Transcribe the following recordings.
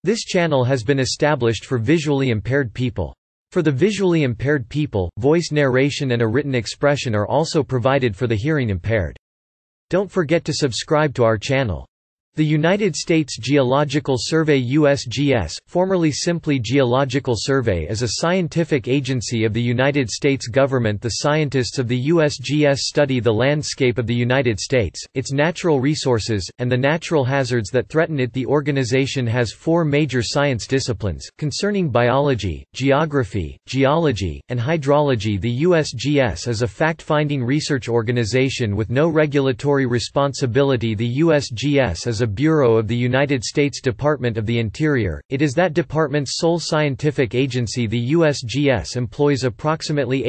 This channel has been established for visually impaired people. For the visually impaired people, voice narration and a written expression are also provided for the hearing impaired. Don't forget to subscribe to our channel. The United States Geological Survey USGS, formerly simply Geological Survey, is a scientific agency of the United States government. The scientists of the USGS study the landscape of the United States, its natural resources, and the natural hazards that threaten it. The organization has four major science disciplines, concerning biology, geography, geology, and hydrology. The USGS is a fact-finding research organization with no regulatory responsibility. The USGS is a bureau of the United States Department of the Interior. It is that department's sole scientific agency. The USGS employs approximately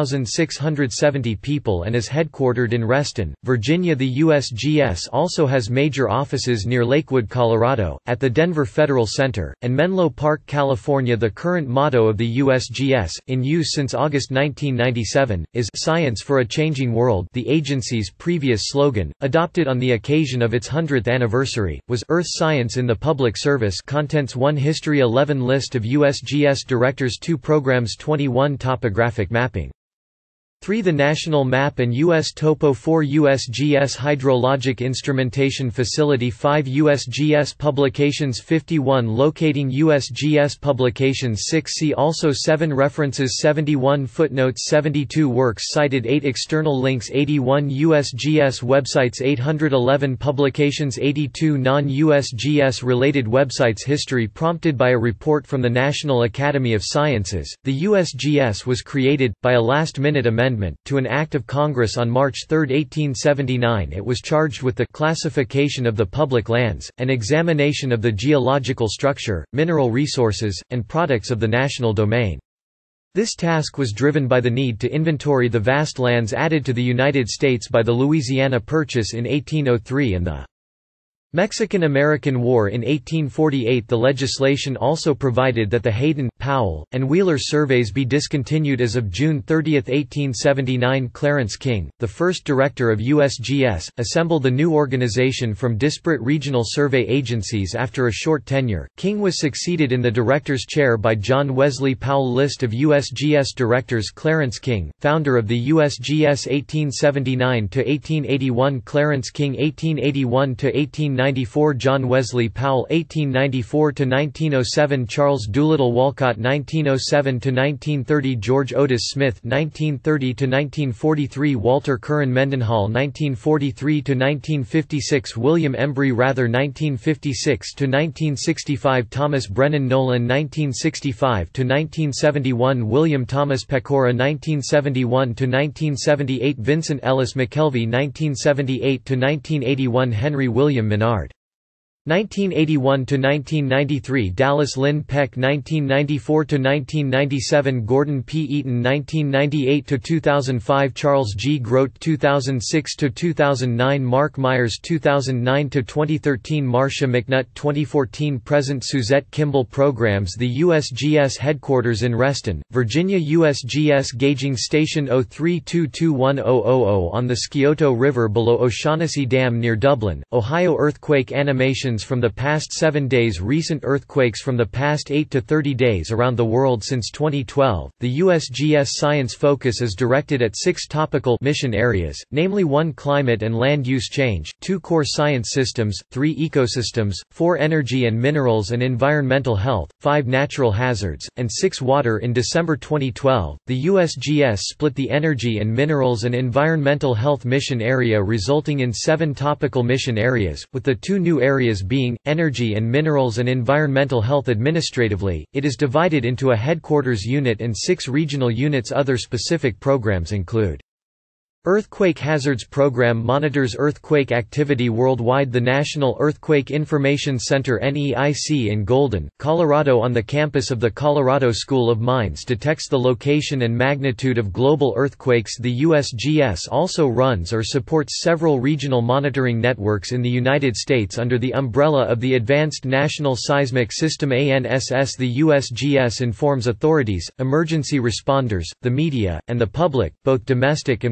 8,670 people and is headquartered in Reston, Virginia. The USGS also has major offices near Lakewood, Colorado, at the Denver Federal Center, and Menlo Park, California. The current motto of the USGS, in use since August 1997, is "Science for a Changing World." The agency's previous slogan, adopted on the occasion of its 100th anniversary, was Earth Science in the Public Service. Contents: 1 History, 11 List of USGS Directors, 2 Programs, 21 Topographic Mapping, 3 The National Map and U.S. Topo, 4 USGS Hydrologic Instrumentation Facility, 5 USGS Publications, 51 Locating USGS Publications, 6 See also, 7 References, 71 Footnotes, 72 Works cited, 8 External links, 81 USGS websites, 811 Publications, 82 non-USGS related websites. History prompted by a report from the National Academy of Sciences. The USGS was created, by a last-minute amendment to an Act of Congress on March 3, 1879. It was charged with the classification of the public lands, and examination of the geological structure, mineral resources, and products of the national domain. This task was driven by the need to inventory the vast lands added to the United States by the Louisiana Purchase in 1803 and the Mexican–American War in 1848. The legislation also provided that the Hayden, Powell, and Wheeler surveys be discontinued as of June 30, 1879. Clarence King, the first director of USGS, assembled the new organization from disparate regional survey agencies. After a short tenure, King was succeeded in the director's chair by John Wesley Powell. List of USGS directors: Clarence King, founder of the USGS 1879–1881. Clarence King 1881–1894. John Wesley Powell 1894–1907. Charles Doolittle Walcott 1907–1930. George Otis Smith 1930–1943. Walter Curran Mendenhall 1943–1956. William Embry Rather 1956–1965. Thomas Brennan Nolan 1965–1971. William Thomas Pecora 1971–1978. Vincent Ellis McKelvey 1978–1981. Henry William Menard 1981–1993. Dallas Lynn Peck 1994–1997. Gordon P. Eaton 1998–2005. Charles G. Grote 2006–2009. Mark Myers 2009–2013. Marcia McNutt 2014–present. Suzette Kimball. Programs: the USGS headquarters in Reston, Virginia. USGS Gauging Station 03221000 on the Scioto River below O'Shaughnessy Dam near Dublin, Ohio. Earthquake animations from the past 7 days. Recent earthquakes from the past 8 to 30 days around the world since 2012. The USGS science focus is directed at 6 topical mission areas, namely 1 climate and land use change, 2 core science systems, 3 ecosystems, 4 energy and minerals and environmental health, 5 natural hazards, and 6 water. In December 2012, the USGS split the energy and minerals and environmental health mission area, resulting in 7 topical mission areas, with the 2 new areas being energy and minerals and environmental health. Administratively, it is divided into a headquarters unit and 6 regional units. Other specific programs include Earthquake Hazards Program monitors earthquake activity worldwide. The National Earthquake Information Center (NEIC) in Golden, Colorado on the campus of the Colorado School of Mines detects the location and magnitude of global earthquakes. The USGS also runs or supports several regional monitoring networks in the United States under the umbrella of the Advanced National Seismic System (ANSS). The USGS informs authorities, emergency responders, the media, and the public, both domestic and worldwide,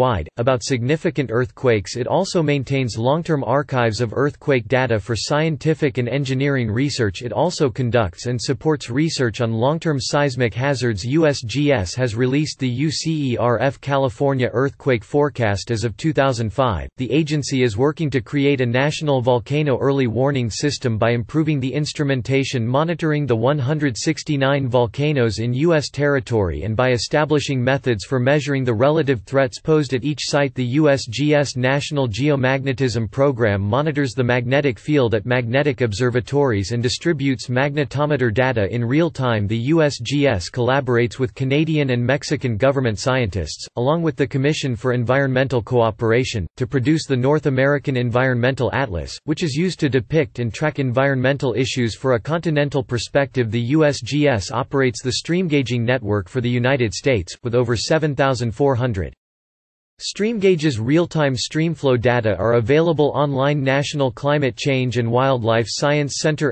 worldwide. About significant earthquakes, it also maintains long-term archives of earthquake data for scientific and engineering research. It also conducts and supports research on long-term seismic hazards. USGS has released the UCERF California Earthquake Forecast as of 2005. The agency is working to create a national volcano early warning system by improving the instrumentation monitoring the 169 volcanoes in U.S. territory and by establishing methods for measuring the relative threats posed at each site. The USGS National Geomagnetism Program monitors the magnetic field at magnetic observatories and distributes magnetometer data in real time. The USGS collaborates with Canadian and Mexican government scientists, along with the Commission for Environmental Cooperation, to produce the North American Environmental Atlas, which is used to depict and track environmental issues for a continental perspective. The USGS operates the streamgauging network for the United States, with over 7,400. Streamgauge's real-time streamflow data are available online. National Climate Change and Wildlife Science Center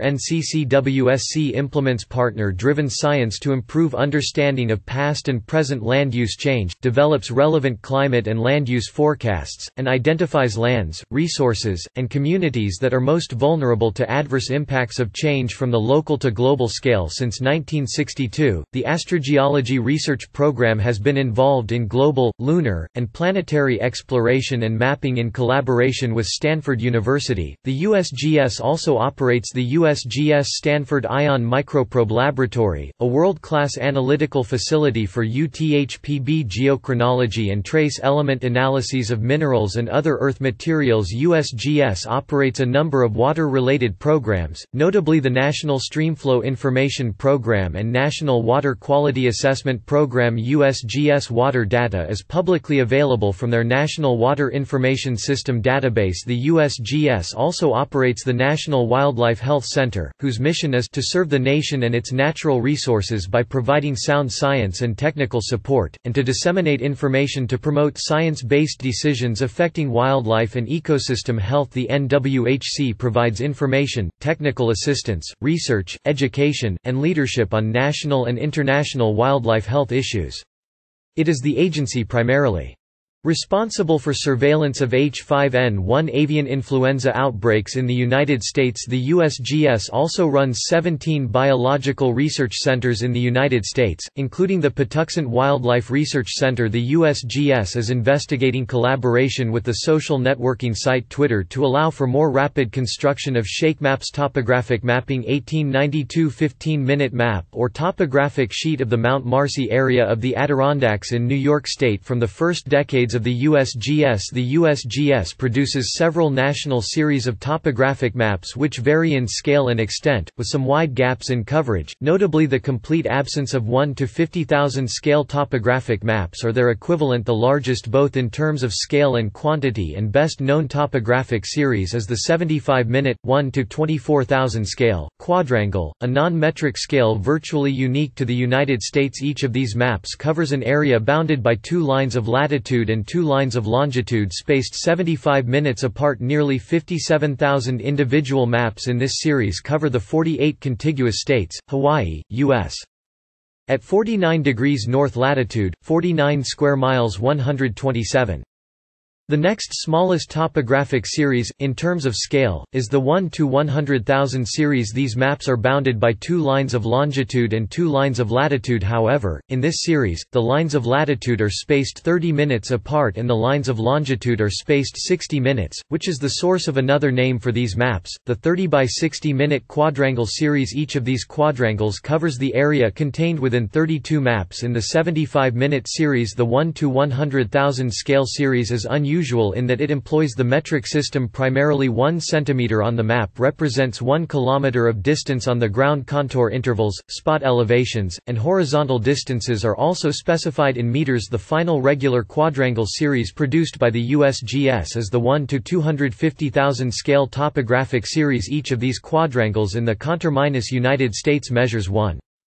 NCCWSC implements partner-driven science to improve understanding of past and present land use change, develops relevant climate and land use forecasts, and identifies lands, resources, and communities that are most vulnerable to adverse impacts of change from the local to global scale. Since 1962, the Astrogeology Research Program has been involved in global, lunar, and planetary exploration and mapping in collaboration with Stanford University. The USGS also operates the USGS Stanford Ion Microprobe Laboratory, a world-class analytical facility for UTHPB geochronology and trace element analyses of minerals and other earth materials. USGS operates a number of water-related programs, notably the National Streamflow Information Program and National Water Quality Assessment Program. USGS water data is publicly available from their National Water Information System database. The USGS also operates the National Wildlife Health Center, whose mission is to serve the nation and its natural resources by providing sound science and technical support, and to disseminate information to promote science-based decisions affecting wildlife and ecosystem health. The NWHC provides information, technical assistance, research, education, and leadership on national and international wildlife health issues. It is the agency primarily responsible for surveillance of H5N1 avian influenza outbreaks in the United States. The USGS also runs 17 biological research centers in the United States, including the Patuxent Wildlife Research Center. The USGS is investigating collaboration with the social networking site Twitter to allow for more rapid construction of ShakeMap's topographic mapping 1892 15-minute map or topographic sheet of the Mount Marcy area of the Adirondacks in New York State. From the first decades of the USGS, the USGS produces several national series of topographic maps which vary in scale and extent, with some wide gaps in coverage, notably the complete absence of 1 to 50,000 scale topographic maps or their equivalent. The largest both in terms of scale and quantity and best known topographic series is the 75-minute, 1 to 24,000 scale, quadrangle, a non-metric scale virtually unique to the United States. Each of these maps covers an area bounded by 2 lines of latitude and 2 lines of longitude spaced 75 minutes apart. Nearly 57,000 individual maps in this series cover the 48 contiguous states, Hawaii, U.S. At 49 degrees north latitude, 49 square miles 127. The next smallest topographic series, in terms of scale, is the 1 to 100,000 series. These maps are bounded by 2 lines of longitude and 2 lines of latitude. However, in this series, the lines of latitude are spaced 30 minutes apart and the lines of longitude are spaced 60 minutes, which is the source of another name for these maps, the 30 by 60-minute quadrangle series. Each of these quadrangles covers the area contained within 32 maps in the 75-minute series. The 1 to 100,000 scale series is unusual in that it employs the metric system. Primarily 1 centimeter on the map represents 1 kilometer of distance on the ground. Contour intervals, spot elevations, and horizontal distances are also specified in meters. The final regular quadrangle series produced by the USGS is the 1 to 250,000 scale topographic series. Each of these quadrangles in the contour-United States measures 1.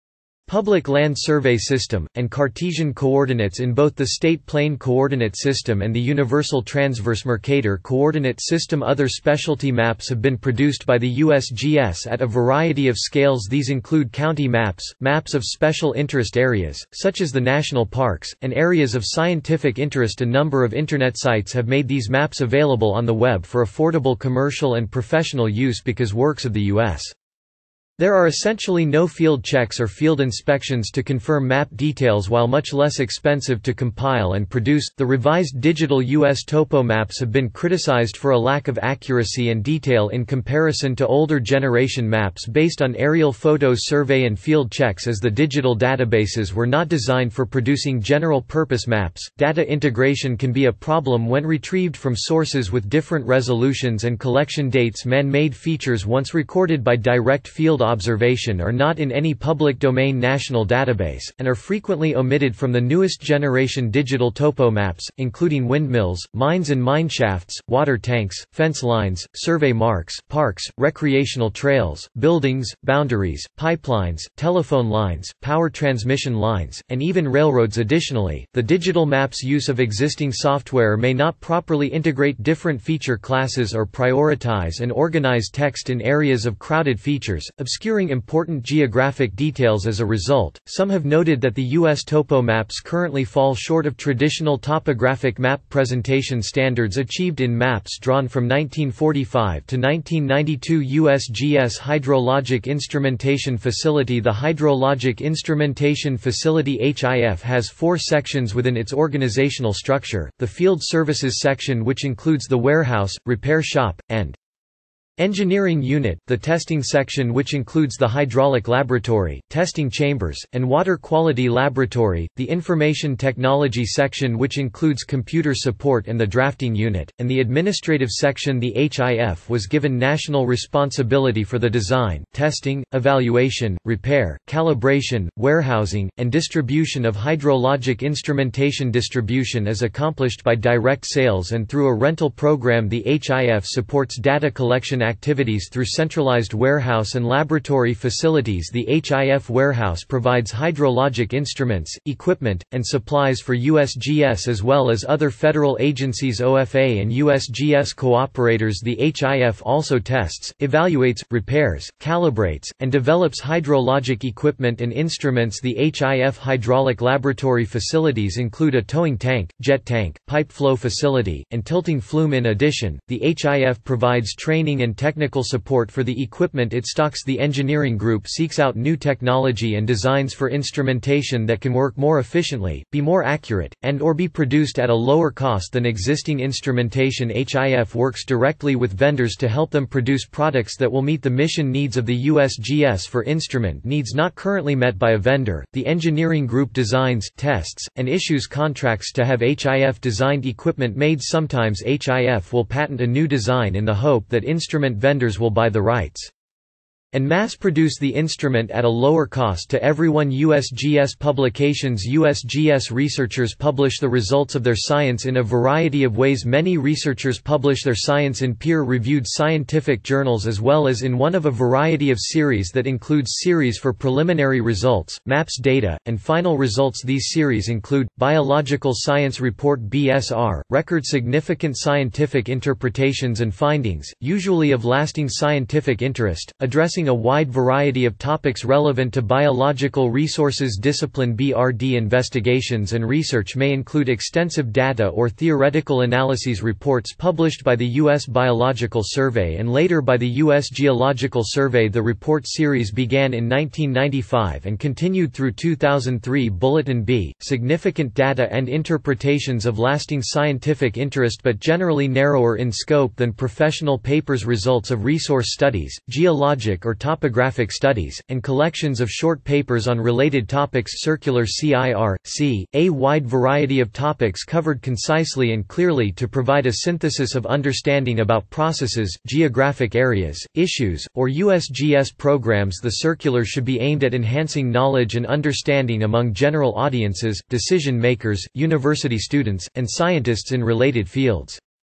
Public Land Survey System, and Cartesian coordinates in both the State Plane Coordinate System and the Universal Transverse Mercator Coordinate System. Other specialty maps have been produced by the USGS at a variety of scales. These include county maps, maps of special interest areas, such as the national parks, and areas of scientific interest. A number of Internet sites have made these maps available on the web for affordable commercial and professional use because works of the U.S. There are essentially no field checks or field inspections to confirm map details, while much less expensive to compile and produce. The revised digital U.S. topo maps have been criticized for a lack of accuracy and detail in comparison to older generation maps based on aerial photo survey and field checks, as the digital databases were not designed for producing general purpose maps. Data integration can be a problem when retrieved from sources with different resolutions and collection dates. Man-made features once recorded by direct field observation are not in any public domain national database, and are frequently omitted from the newest generation digital topo maps, including windmills, mines and mineshafts, water tanks, fence lines, survey marks, parks, recreational trails, buildings, boundaries, pipelines, telephone lines, power transmission lines, and even railroads. Additionally, the digital maps' use of existing software may not properly integrate different feature classes or prioritize and organize text in areas of crowded features, obscuring important geographic details. As a result, some have noted that the U.S. topo maps currently fall short of traditional topographic map presentation standards achieved in maps drawn from 1945 to 1992. USGS Hydrologic Instrumentation Facility. The Hydrologic Instrumentation Facility (HIF) has 4 sections within its organizational structure: the Field Services section, which includes the warehouse, repair shop, and Engineering Unit, the Testing section, which includes the Hydraulic Laboratory, Testing Chambers, and Water Quality Laboratory, the Information Technology section, which includes Computer Support and the Drafting Unit, and the Administrative section. The HIF was given national responsibility for the design, testing, evaluation, repair, calibration, warehousing, and distribution of hydrologic instrumentation. Distribution is accomplished by direct sales and through a rental program. The HIF supports data collection activities through centralized warehouse and laboratory facilities. The HIF warehouse provides hydrologic instruments, equipment, and supplies for USGS as well as other federal agencies. OFA and USGS cooperators. The HIF also tests, evaluates, repairs, calibrates, and develops hydrologic equipment and instruments. The HIF hydraulic laboratory facilities include a towing tank, jet tank, pipe flow facility, and tilting flume. In addition, the HIF provides training and technical support for the equipment it stocks. The engineering group seeks out new technology and designs for instrumentation that can work more efficiently, be more accurate, and/or be produced at a lower cost than existing instrumentation. HIF works directly with vendors to help them produce products that will meet the mission needs of the USGS for instrument needs not currently met by a vendor. The engineering group designs, tests, and issues contracts to have HIF designed equipment made. Sometimes HIF will patent a new design in the hope that instrument vendors will buy the rights and mass-produce the instrument at a lower cost to everyone. USGS publications. USGS researchers publish the results of their science in a variety of ways. Many researchers publish their science in peer-reviewed scientific journals as well as in one of a variety of series that includes series for preliminary results, maps data, and final results. These series include Biological Science Report (BSR), record significant scientific interpretations and findings, usually of lasting scientific interest, addressing a wide variety of topics relevant to biological resources discipline. BRD investigations and research may include extensive data or theoretical analyses. Reports published by the U.S. Biological Survey and later by the U.S. Geological Survey. The report series began in 1995 and continued through 2003. Bulletin B, significant data and interpretations of lasting scientific interest but generally narrower in scope than professional papers. Results of resource studies, geologic or topographic studies, and collections of short papers on related topics. Circular CIR.C, a wide variety of topics covered concisely and clearly to provide a synthesis of understanding about processes, geographic areas, issues, or USGS programs. The circular should be aimed at enhancing knowledge and understanding among general audiences, decision makers, university students, and scientists in related fields.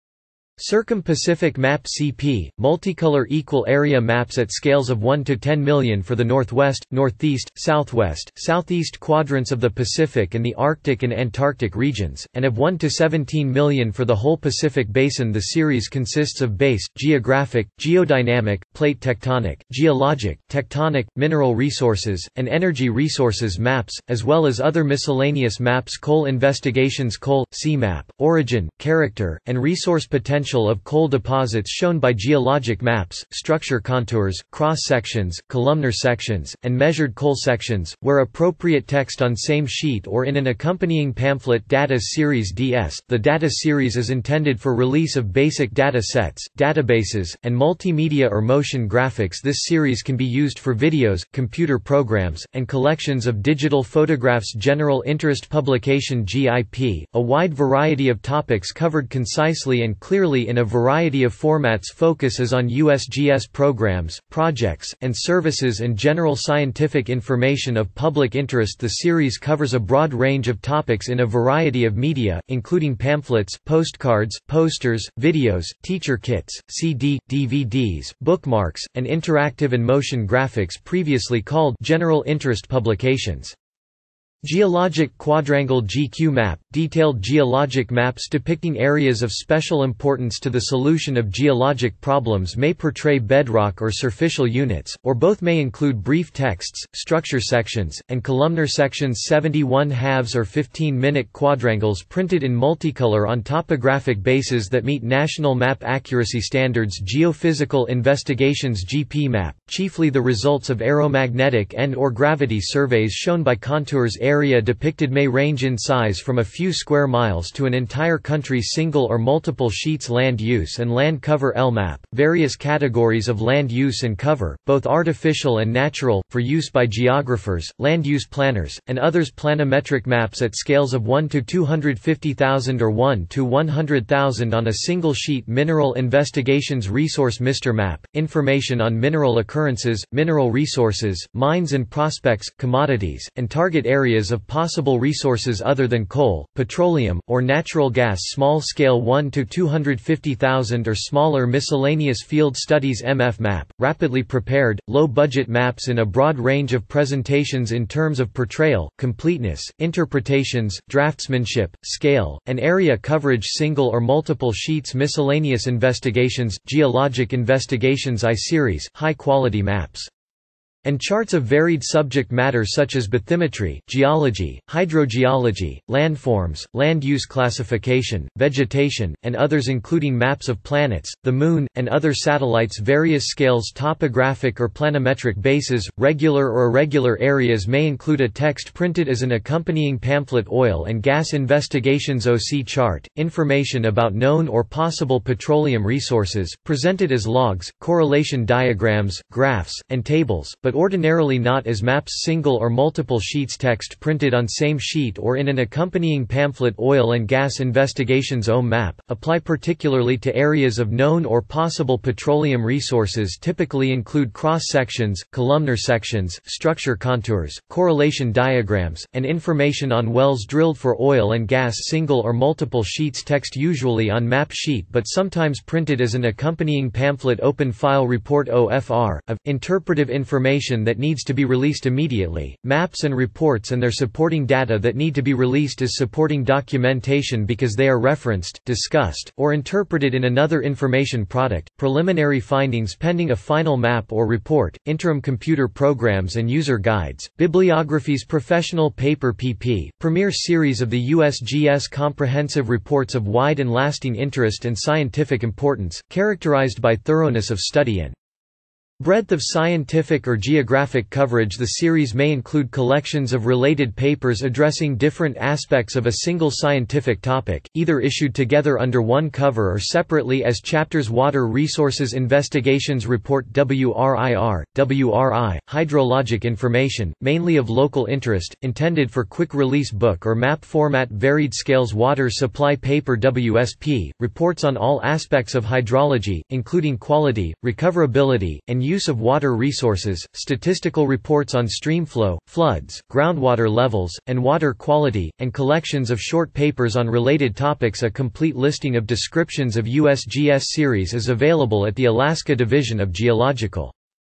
Circum-Pacific Map CP, multicolor equal area maps at scales of 1 to 10 million for the northwest, northeast, southwest, southeast quadrants of the Pacific and the Arctic and Antarctic regions, and of 1 to 17 million for the whole Pacific Basin. The series consists of base, geographic, geodynamic, plate tectonic, geologic, tectonic, mineral resources, and energy resources maps, as well as other miscellaneous maps: coal investigations, coal, sea map, origin, character, and resource potential of coal deposits shown by geologic maps, structure contours, cross-sections, columnar sections, and measured coal sections, where appropriate text on same sheet or in an accompanying pamphlet. Data Series DS. The data series is intended for release of basic data sets, databases, and multimedia or motion graphics. This series can be used for videos, computer programs, and collections of digital photographs. General Interest Publication (GIP), a wide variety of topics covered concisely and clearly in a variety of formats. Focus is on USGS programs, projects, and services and general scientific information of public interest. The series covers a broad range of topics in a variety of media, including pamphlets, postcards, posters, videos, teacher kits, CD, DVDs, bookmarks, and interactive and motion graphics, previously called general interest publications. Geologic Quadrangle GQ Map – detailed geologic maps depicting areas of special importance to the solution of geologic problems may portray bedrock or surficial units, or both may include brief texts, structure sections, and columnar sections. 71/2 or 15-minute quadrangles printed in multicolor on topographic bases that meet national map accuracy standards. Geophysical Investigations GP Map – chiefly the results of aeromagnetic and/or gravity surveys shown by contours. Area depicted may range in size from a few square miles to an entire country. Single or multiple sheets. Land use and land cover LMAP, various categories of land use and cover, both artificial and natural, for use by geographers, land use planners, and others. Planimetric maps at scales of 1 to 250,000 or 1 to 100,000 on a single sheet. Mineral Investigations Resource Mr. Map, information on mineral occurrences, mineral resources, mines and prospects, commodities, and target areas of possible resources other than coal, petroleum, or natural gas. Small-scale 1 to 250,000 or smaller. Miscellaneous Field Studies MF Map, rapidly prepared, low-budget maps in a broad range of presentations in terms of portrayal, completeness, interpretations, draftsmanship, scale, and area coverage. Single or multiple sheets. Miscellaneous Investigations, Geologic Investigations I-Series, high-quality maps and charts of varied subject matter such as bathymetry, geology, hydrogeology, landforms, land use classification, vegetation, and others, including maps of planets, the Moon, and other satellites. Various scales. Topographic or planimetric bases, regular or irregular areas may include a text printed as an accompanying pamphlet. Oil and Gas Investigations OC chart, information about known or possible petroleum resources, presented as logs, correlation diagrams, graphs, and tables, but ordinarily not as maps. Single or multiple sheets. Text printed on same sheet or in an accompanying pamphlet. Oil and Gas Investigations OM Map, apply particularly to areas of known or possible petroleum resources. Typically include cross-sections, columnar sections, structure contours, correlation diagrams, and information on wells drilled for oil and gas. Single or multiple sheets. Text usually on map sheet but sometimes printed as an accompanying pamphlet. Open File Report OFR, of interpretive information that needs to be released immediately, maps and reports and their supporting data that need to be released as supporting documentation because they are referenced, discussed, or interpreted in another information product. Preliminary findings pending a final map or report. Interim computer programs and user guides. Bibliographies. Professional paper PP, premier series of the USGS comprehensive reports of wide and lasting interest and scientific importance, characterized by thoroughness of study and breadth of scientific or geographic coverage. The series may include collections of related papers addressing different aspects of a single scientific topic, either issued together under one cover or separately as chapters. Water Resources Investigations Report WRIR, WRI, hydrologic information, mainly of local interest, intended for quick-release book or map format. Varied Scales Water Supply Paper WSP, reports on all aspects of hydrology, including quality, recoverability, and use of water resources, statistical reports on streamflow, floods, groundwater levels, and water quality, and collections of short papers on related topics. A complete listing of descriptions of USGS series is available at the Alaska Division of Geological.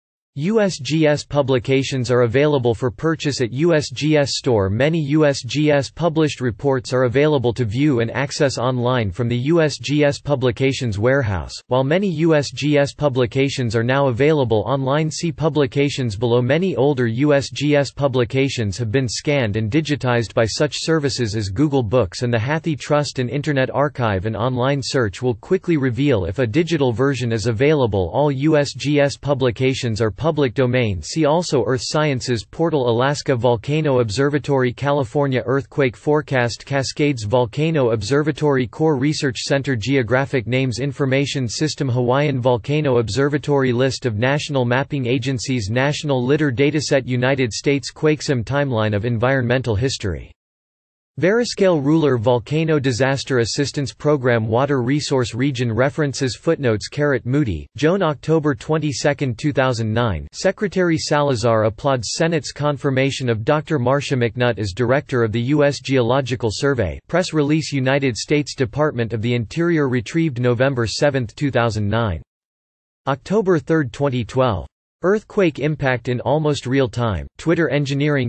USGS publications are available for purchase at USGS Store. Many USGS published reports are available to view and access online from the USGS Publications Warehouse, while many USGS publications are now available online. See publications below. Many older USGS publications have been scanned and digitized by such services as Google Books and the Hathi Trust and Internet Archive. An online search will quickly reveal if a digital version is available. All USGS publications are public domain. See also Earth Sciences Portal, Alaska Volcano Observatory, California Earthquake Forecast, Cascades Volcano Observatory, Core Research Center, Geographic Names Information System, Hawaiian Volcano Observatory, List of national mapping agencies, National Litter Dataset, United States Quakesim, Timeline of environmental history. Variscale Ruler, Volcano Disaster Assistance Program, Water Resource Region References, Footnotes. Moody, Joan, October 22, 2009. Secretary Salazar applauds Senate's confirmation of Dr. Marcia McNutt as Director of the U.S. Geological Survey. Press release, United States Department of the Interior, retrieved November 7, 2009. October 3, 2012. Earthquake impact in almost real time. Twitter Engineering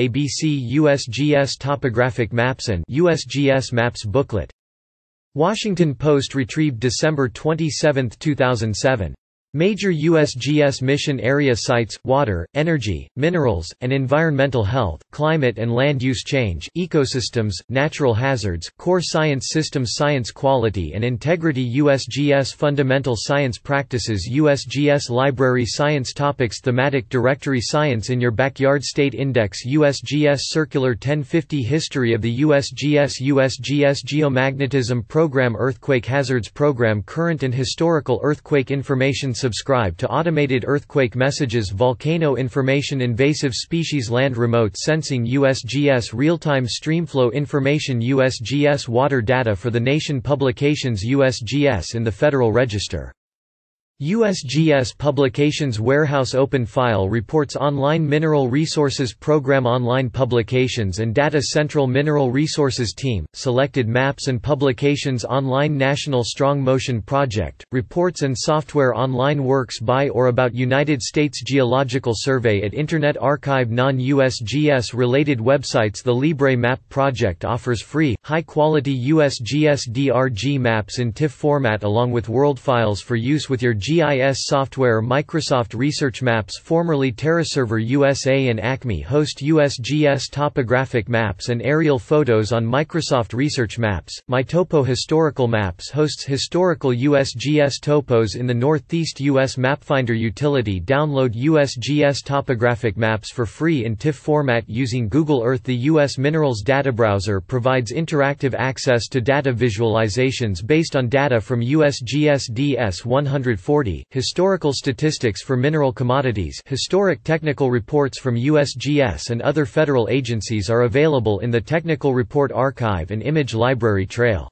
ABC USGS Topographic Maps and USGS Maps booklet. Washington Post, retrieved December 27, 2007. Major USGS mission area sites: water, energy, minerals, and environmental health, climate and land use change, ecosystems, natural hazards, core science systems, science quality and integrity, USGS fundamental science practices, USGS library, science topics, thematic directory, science in your backyard, state index, USGS circular 1050, history of the USGS, USGS geomagnetism program, earthquake hazards program, current and historical earthquake information. Subscribe to automated earthquake messages, volcano information, invasive species, land remote sensing, USGS real-time streamflow information, USGS water data for the nation, publications, USGS in the Federal Register. USGS Publications Warehouse, Open File Reports, Online Mineral Resources Program, online publications and data, Central Mineral Resources Team, selected maps and publications, online National Strong Motion Project, reports and software, online works by or about United States Geological Survey at Internet Archive, non-USGS related websites. The Libre Map Project offers free, high-quality USGS DRG maps in TIFF format along with world files for use with your GIS software. Microsoft Research Maps, formerly TerraServer USA and Acme, host USGS topographic maps and aerial photos on Microsoft Research Maps. MyTopo Historical Maps hosts historical USGS topos in the Northeast. US Mapfinder utility, download USGS topographic maps for free in TIFF format using Google Earth. The U.S. Minerals Data Browser provides interactive access to data visualizations based on data from USGS DS-140. Historical statistics for mineral commodities. Historic technical reports from USGS and other federal agencies are available in the Technical Report Archive and Image Library Trail.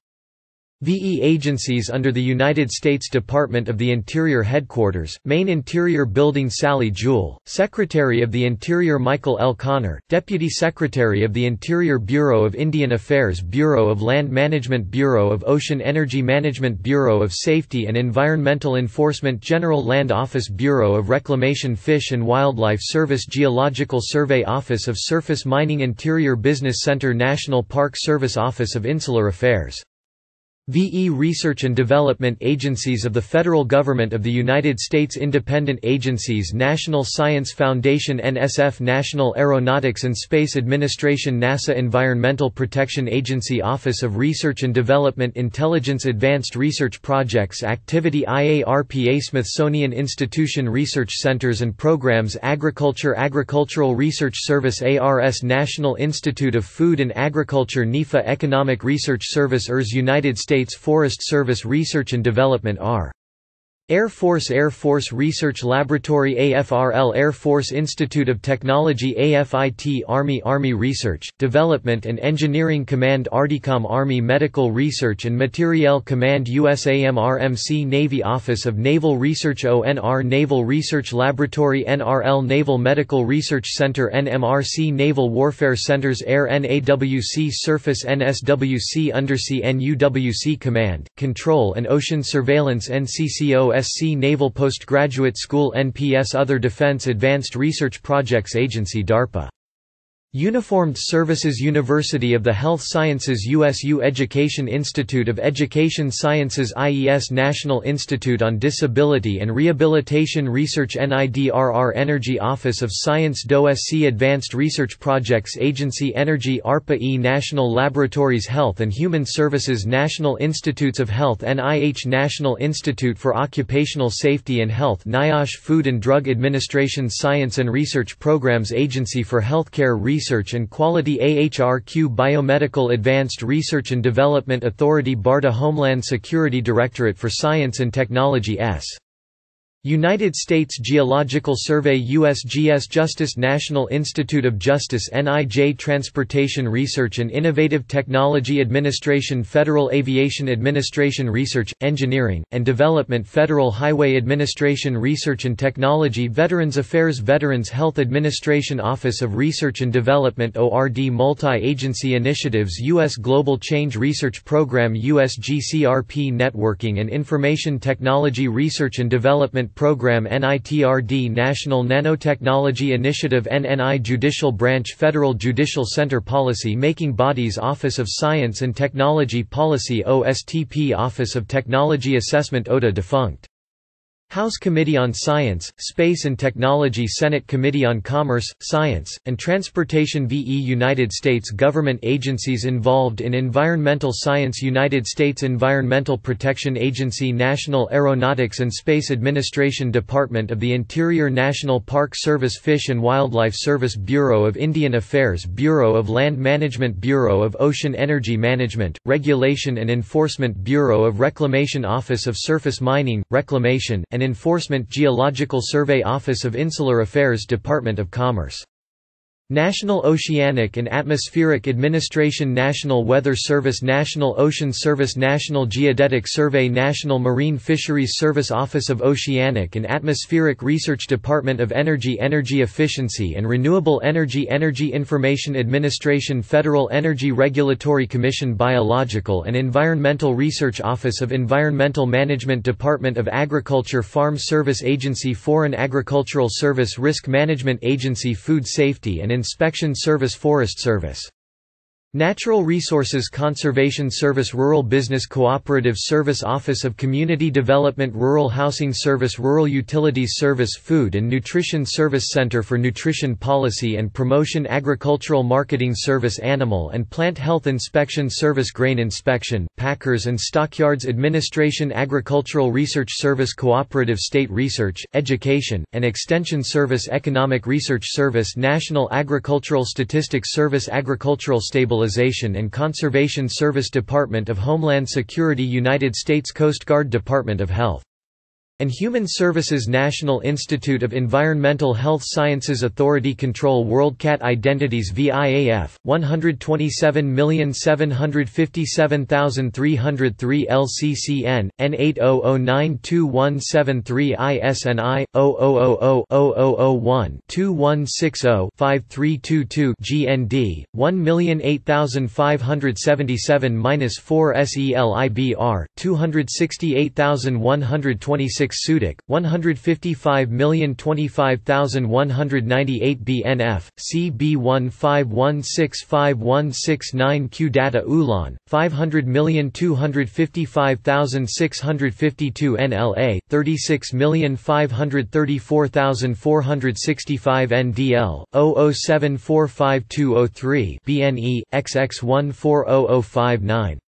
VE agencies under the United States Department of the Interior Headquarters, Main Interior Building, Sally Jewell, Secretary of the Interior Michael L. Connor, Deputy Secretary of the Interior, Bureau of Indian Affairs, Bureau of Land Management, Bureau of Ocean Energy Management, Bureau of Safety and Environmental Enforcement, General Land Office, Bureau of Reclamation, Fish and Wildlife Service, Geological Survey, Office of Surface Mining, Interior Business Center, National Park Service, Office of Insular Affairs. VE Research and Development agencies of the federal government of the United States. Independent agencies: National Science Foundation, NSF, National Aeronautics and Space Administration, NASA, Environmental Protection Agency, Office of Research and Development, Intelligence, Advanced Research Projects Activity, IARPA, Smithsonian Institution, Research Centers and Programs, Agriculture, Agricultural Research Service, ARS, National Institute of Food and Agriculture, NIFA, Economic Research Service, ERS, United States Forest Service, Research and Development, R. Air Force Research Laboratory AFRL Air Force Institute of Technology AFIT Army Research, Development and Engineering Command ARDICOM Army Medical Research and Materiel Command USAMRMC Navy Office of Naval Research ONR Naval Research Laboratory NRL Naval Medical Research Center NMRC Naval Warfare Centers Air NAWC Surface NSWC Undersea NUWC Command, Control and Ocean Surveillance NCCO SC Naval Postgraduate School NPS Other Defense Advanced Research Projects Agency DARPA Uniformed Services University of the Health Sciences USU Education Institute of Education Sciences IES National Institute on Disability and Rehabilitation Research NIDRR Energy Office of Science DOSC Advanced Research Projects Agency Energy ARPA-E National Laboratories Health and Human Services National Institutes of Health NIH National Institute for Occupational Safety and Health NIOSH Food and Drug Administration Science and Research Programs Agency for Healthcare Research and Quality AHRQ Biomedical Advanced Research and Development Authority BARDA Homeland Security Directorate for Science and Technology S. United States Geological Survey USGS Justice National Institute of Justice NIJ Transportation Research and Innovative Technology Administration Federal Aviation Administration Research, Engineering, and Development Federal Highway Administration Research and Technology Veterans Affairs Veterans Health Administration Office of Research and Development ORD Multi-Agency Initiatives U.S. Global Change Research Program USGCRP Networking and Information Technology Research and Development Program NITRD National Nanotechnology Initiative NNI Judicial Branch Federal Judicial Center Policy Making Bodies Office of Science and Technology Policy OSTP Office of Technology Assessment OTA defunct House Committee on Science, Space and Technology Senate Committee on Commerce, Science, and Transportation VE United States government agencies involved in environmental science United States Environmental Protection Agency National Aeronautics and Space Administration Department of the Interior National Park Service Fish and Wildlife Service Bureau of Indian Affairs Bureau of Land Management Bureau of Ocean Energy Management, Regulation and Enforcement Bureau of Reclamation Office of Surface Mining, Reclamation, and Enforcement Geological Survey Office of Insular Affairs Department of Commerce National Oceanic and Atmospheric Administration National Weather Service National Ocean Service National Geodetic Survey National Marine Fisheries Service Office of Oceanic and Atmospheric Research Department of Energy Energy Efficiency and Renewable Energy Energy Information Administration Federal Energy Regulatory Commission Biological and Environmental Research Office of Environmental Management Department of Agriculture Farm Service Agency Foreign Agricultural Service Risk Management Agency Food Safety and Inspection Service Forest Service Natural Resources Conservation Service Rural Business Cooperative Service Office of Community Development Rural Housing Service Rural Utilities Service Food and Nutrition Service Center for Nutrition Policy and Promotion Agricultural Marketing Service Animal and Plant Health Inspection Service Grain Inspection, Packers and Stockyards Administration Agricultural Research Service Cooperative State Research, Education, and Extension Service Economic Research Service National Agricultural Statistics Service Agricultural Stabilization and Conservation Service Department of Homeland Security United States Coast Guard Department of Health and Human Services National Institute of Environmental Health Sciences Authority Control WorldCat Identities VIAF, 127,757,303 LCCN, N80092173 ISNI, 0000-01-2160-5322 GND, 1,008,577-4 SELIBR, 268,126 Sudic, 155,025,198 BNF, CB151651669 Q Data Ulan, 500,255,652 NLA, 36,534,465 NDL, 00745203 BNE, XX140059